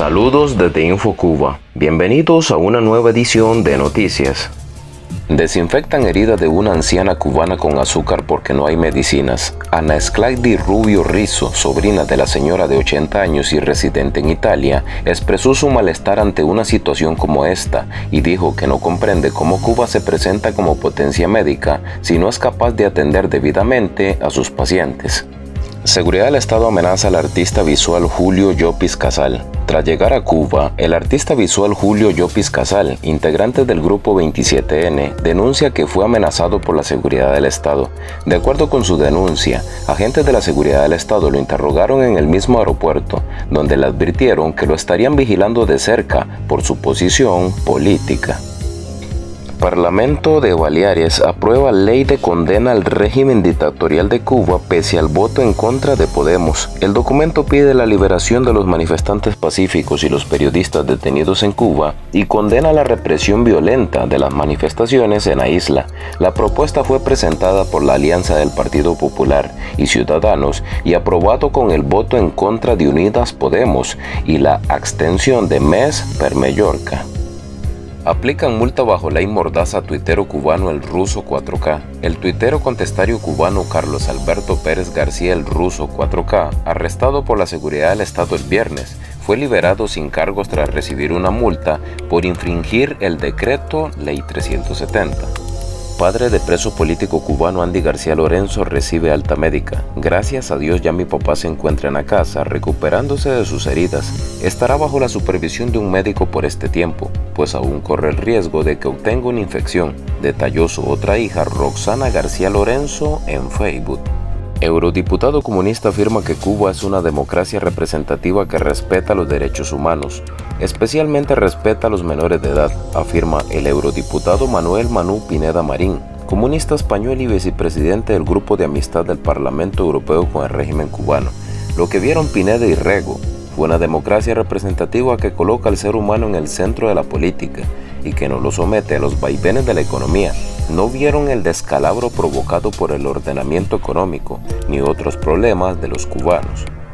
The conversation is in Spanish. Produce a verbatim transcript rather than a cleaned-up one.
Saludos desde InfoCuba. Bienvenidos a una nueva edición de Noticias. Desinfectan herida de una anciana cubana con azúcar porque no hay medicinas. Ana Esclaidi Rubio Rizzo, sobrina de la señora de ochenta años y residente en Italia, expresó su malestar ante una situación como esta y dijo que no comprende cómo Cuba se presenta como potencia médica si no es capaz de atender debidamente a sus pacientes. Seguridad del Estado amenaza al artista visual Julio Llopis Casal. Tras llegar a Cuba, el artista visual Julio Llopis Casal, integrante del grupo veintisiete ene, denuncia que fue amenazado por la seguridad del Estado. De acuerdo con su denuncia, agentes de la seguridad del Estado lo interrogaron en el mismo aeropuerto, donde le advirtieron que lo estarían vigilando de cerca por su posición política. Parlamento de Baleares aprueba ley de condena al régimen dictatorial de Cuba pese al voto en contra de Podemos. El documento pide la liberación de los manifestantes pacíficos y los periodistas detenidos en Cuba y condena la represión violenta de las manifestaciones en la isla. La propuesta fue presentada por la alianza del Partido Popular y Ciudadanos y aprobado con el voto en contra de Unidas Podemos y la abstención de M E S per Mallorca. Aplican multa bajo ley mordaza a tuitero cubano El Ruso cuatro K. El tuitero contestario cubano Carlos Alberto Pérez García El Ruso cuatro K, arrestado por la seguridad del Estado el viernes, fue liberado sin cargos tras recibir una multa por infringir el decreto Ley trescientos setenta. Padre de preso político cubano Andy García Lorenzo recibe alta médica. Gracias a Dios ya mi papá se encuentra en la casa, recuperándose de sus heridas. Estará bajo la supervisión de un médico por este tiempo, pues aún corre el riesgo de que obtenga una infección, detalló su otra hija Roxana García Lorenzo en Facebook. Eurodiputado comunista afirma que Cuba es una democracia representativa que respeta los derechos humanos, especialmente respeta a los menores de edad, afirma el eurodiputado Manuel Manú Pineda Marín, comunista español y vicepresidente del Grupo de Amistad del Parlamento Europeo con el régimen cubano. Lo que vieron Pineda y Rego fue una democracia representativa que coloca al ser humano en el centro de la política y que no lo somete a los vaivenes de la economía. No vieron el descalabro provocado por el ordenamiento económico ni otros problemas de los cubanos.